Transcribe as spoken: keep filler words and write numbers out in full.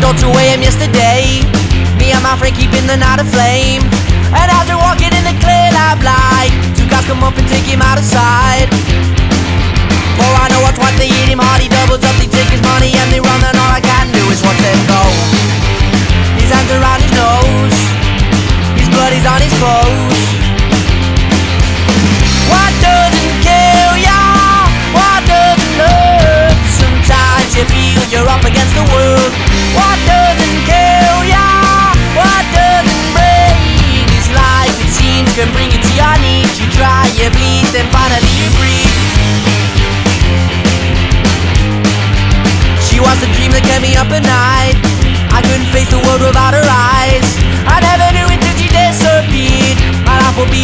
till two A M yesterday. Me and my friend keeping the night aflame. And as we're walking in the clear lab light, two guys come up and take him out of sight. For I know what's what, they hit him hard, he doubles up, they take his money and they run, and all I can do is watch them go. His hands around his nose, his blood is on his clothes. What doesn't kill ya? What doesn't hurt? Sometimes you feel you're up against the world. What doesn't kill ya? What doesn't break? This life, it seems, can bring you to your knees. You try, you bleed, then finally you breathe. She was the dream that kept me up at night. I couldn't face the world without her eyes. I never knew it till she disappeared. My life would be